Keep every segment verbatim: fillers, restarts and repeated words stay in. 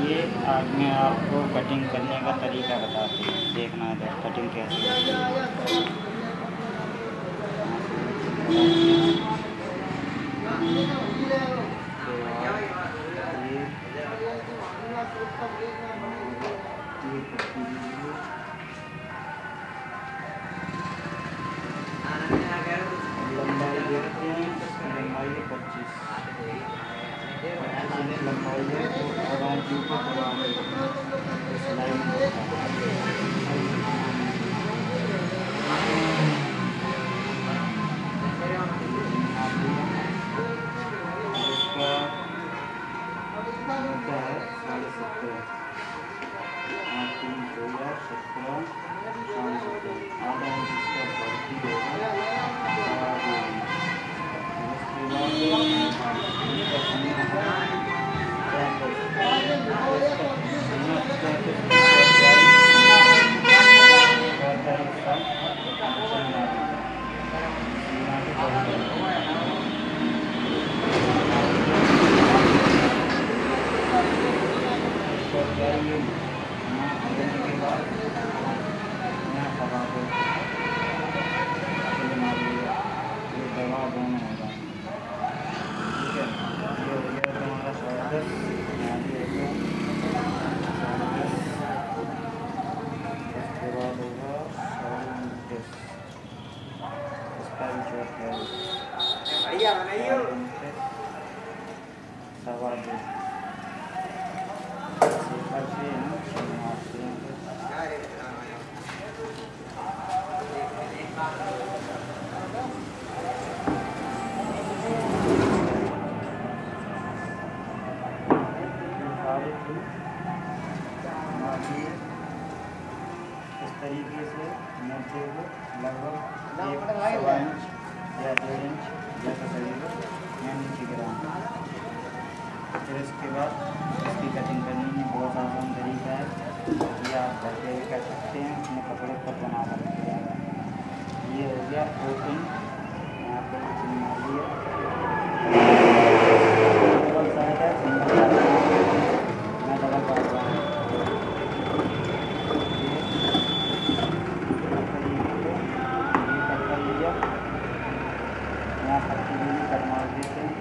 ये आज मैं आपको कटिंग करने का तरीका बताती हूँ। देखना है तो कटिंग कैसे होती है। लंबाई देखते हैं, लंबाई है पच्चीस लंबाई है तो आधा इंच ऊपर दबा सिलाई में इसका होता है साढ़े सत्रह आठ तीन चौदह सत्रह साढ़े सत्रह आधा इंच इसका बढ़ती होगा। इस तरीके से मोटे को लगभग एक सवा इंच या डेढ़ इंच जैसा करेगा मैं नीचे गिराऊंगा। फिर इसके बाद इसकी कटिंग करने में बहुत आसान तरीका है। ये आप घर पे कर सकते हैं, अपने कपड़े पर बना सकते हैं। ये हो गया ओपन, यहाँ पर मशीन मार लिया मैं डबल काट रहा हूँ। यहाँ पत्ती भी कट मार देते हैं।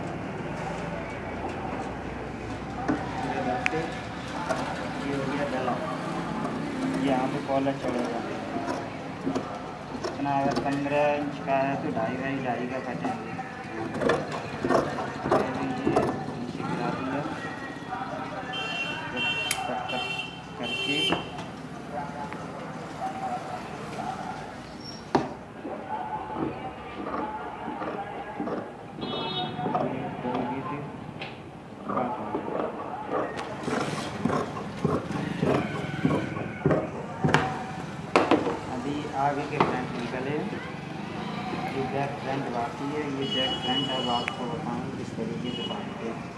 ये हो गया गला, यहाँ पे कॉलर चढ़ेगा। इतना अगर पंद्रह इंच का है तो ढाई बाई ढाई का कटेंगे। ये नीचे गिरा दिया कट कट करके आगे के फ्रंट निकले, ये बैक फ्रंट बाकी है। ये बैक फ्रंट अब आपको बताऊँ किस तरीके से बांधते हैं।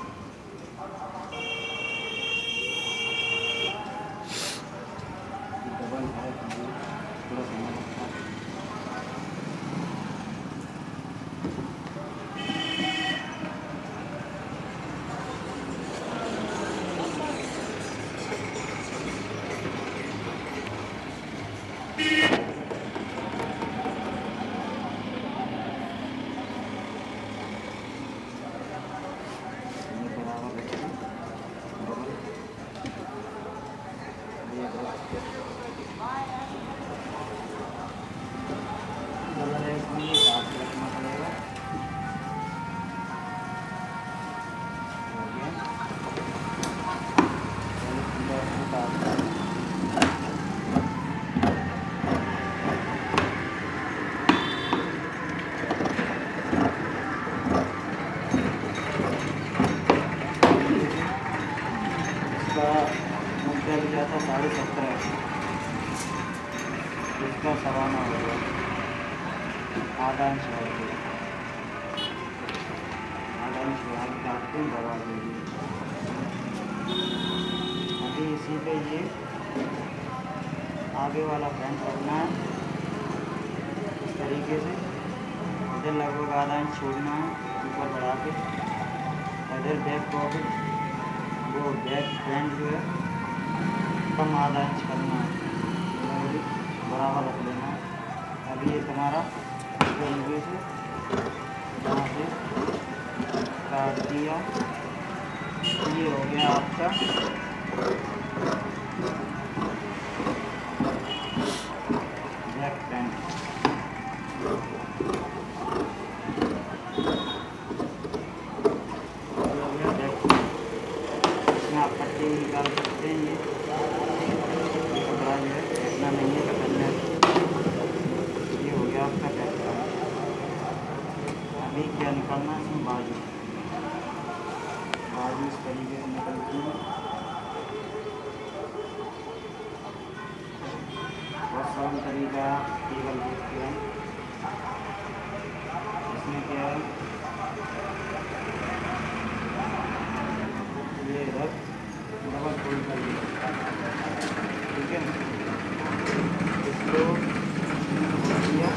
डबल है थोड़ा समय लगता है। मुद्दा भी जाता साढ़े सत्रह, इसका सवाना होगा आधा इंच है। आधा इंच यहाँ काट के दबा देंगे। अभी इसी पे ये आगे वाला फ्रंट करना है इस तरीके से। इधर लगभग आधा इंच छोड़ना है ऊपर बढ़ा के। इधर बैक पॉकेट वो बैक फ्रंट जो है कम आधा इंच करना है, बराबर रख लेना है। अभी ये तुम्हारा तरीके से यहाँ से काट दिया, ये हो गया आपका बैक फ्रंट। इसमें आप पट्टी निकाल सकते हैं, ये कपड़ा जो है इतना नहीं है कटन में। ये हो गया आपका बैक फ्रंट। अभी क्या निकालना है इसमें, बाजू बाजू इस तरीके से निकलती है। बहुत सरल तरीका केवल देखते हैं। इसमें क्या है, ये इधर डबल फोल्ड कर दिया, ठीक है। इसको दिया,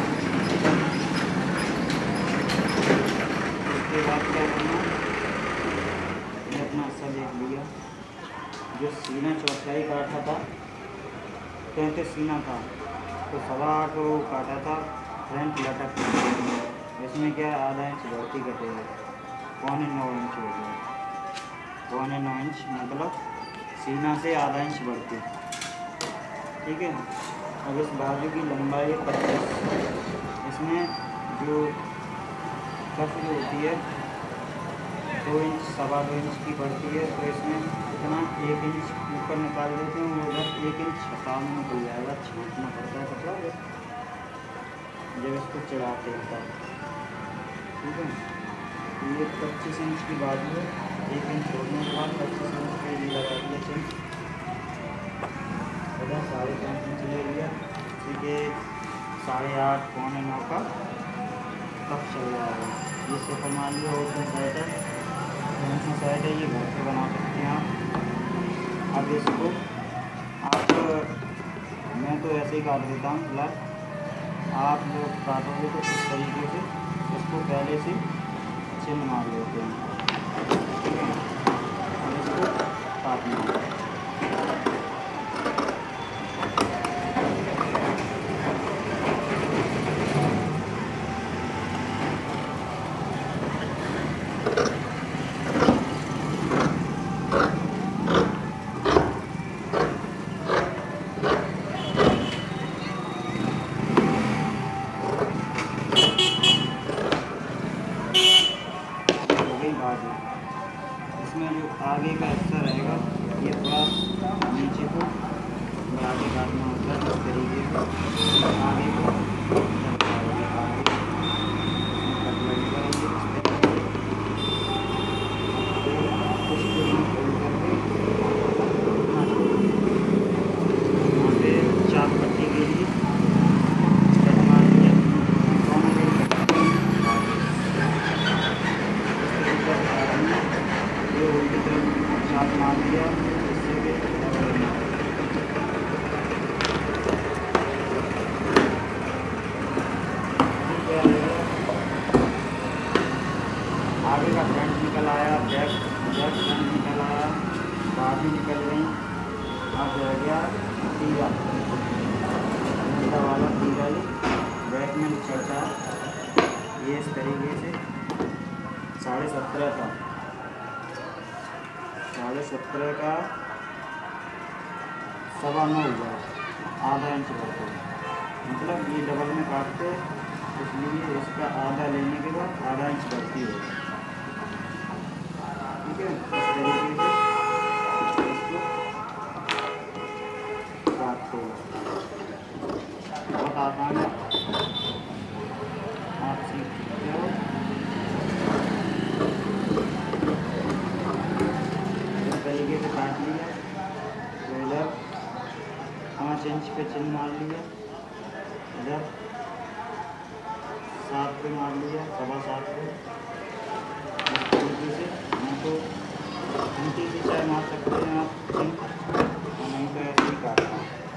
उसके बाद क्या करना, ये अपना हिस्सा देख लिया। जो सीना चौथाई काटा था, तैंतीस सीना था, तो सवा आठ वो काटा था फ्रंट लटक। इसमें क्या आधा इंच बढ़ती कटेगा, पौने नौ इंच हो गया। पौने नौ इंच मतलब सीना से आधा इंच बढ़ती, ठीक है। अब इस बाजू की लंबाई पच्चीस, इसमें जो कफ जो होती है दो इंच सवा दो इंच की बढ़ती है, तो इसमें इतना एक इंच ऊपर निकाल देते हैं, उधर एक इंच हटाव में निकल जाएगा। छाँटना पड़ता है कपड़ा जब इसको चढ़ाते हैं तब, ठीक है। ये पच्चीस इंच की बाजू है, एक इंच छोड़ने के बाद पच्चीस इंच के लिए लगा दिया चिन्ह, इधर साढ़े पाँच इंच ले लिया, ठीक है। साढ़े आठ पौने नौ का कब चल जाएगा। ये सिफर मान लिया, ओपन साइड है, ओपन साइड है, ये घर पे बना सकते हैं आप। अब इसको आप, मैं तो ऐसे ही काट देता हूँ फिलहाल, आप लोग काटोगे तो इस तरीके से इसको पहले से चिन्ह मार लेते हैं, ठीक है। और इसको काटना है। बाजू, इसमें जो आगे का हिस्सा रहेगा ये थोड़ा नीचे को बढ़ा के काटना होता है, इस तरीके से आगे को आगे कट लगेगा। ये यहाँ पे चाप पट्टी के लिए कट मार दिया, ये उल्टी तरफ चाप मार दिया, इससे भी आगे का फ्रंट निकल आया, बैक बैक फ्रंट निकल आया, बाजू निकल गई। अब रह गया तीरा, वाला तीरा बैक में चढ़ता है। ये इस तरीके से साढ़े सत्रह का साढ़े सत्रह का सवा नौ हुआ, आधा इंच बढ़ते, मतलब ये डबल में काटते, इसलिए इसका आधा लेने के बाद आधा इंच बढ़ती है, ठीक है। इस तरीके से इसको काटते हैं, बहुत आसान है, आप सीख सकते हो। इस तरीके से काट लिया, तो इधर पाँच इंच पे चिन्ह मार लिया, इधर सात पे मार लिया, सवा सात पे। इस तरीके से मैं तो उनकी भी चाय मार सकते हैं आप चिन्ह, और नहीं तो ऐसे ही काटना।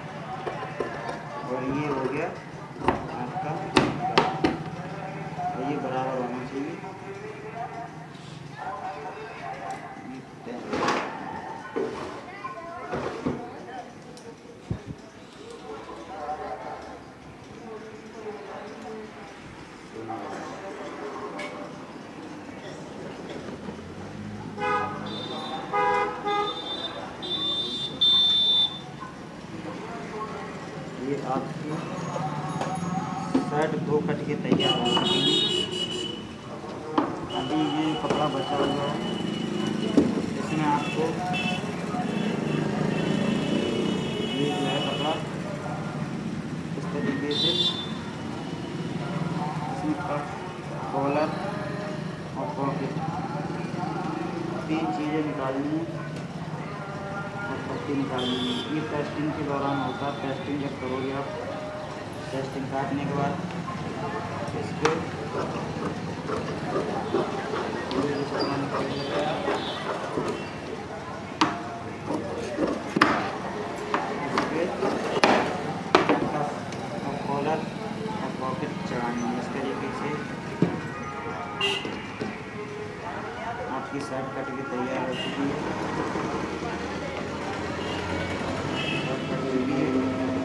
और ये हो गया आपका, और ये बराबर होना चाहिए। आपकी शर्ट दो कट के तैयार हो चुकी है। अभी ये कपड़ा बचा हुआ है, इसमें आपको ये जो है कपड़ा इस तरीके से इसमें कट, कॉलर और पॉकेट तीन चीज़ें निकालनी है और पट्टी निकालनी है। ये टेस्टिंग के दौरान होता है। टेस्टिंग जब करोगे आप, टेस्टिंग काटने के बाद इसके कॉलर और पॉकेट चढ़ानी है। इस तरीके से आपकी शर्ट कट के तैयार हो चुकी है। शर्ट कट चुकी है।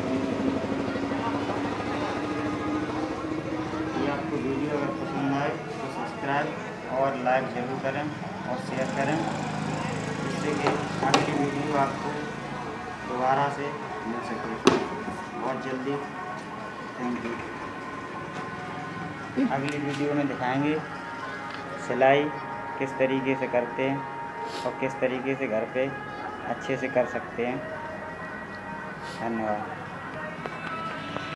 ये आपको वीडियो अगर पसंद आए तो सब्सक्राइब और लाइक ज़रूर करें और शेयर करें, जिससे कि अगली वीडियो आपको दोबारा से मिल सके बहुत जल्दी। Thank you. अगली वीडियो में दिखाएंगे सिलाई किस तरीके से करते हैं और किस तरीके से घर पे अच्छे से कर सकते हैं। धन्यवाद।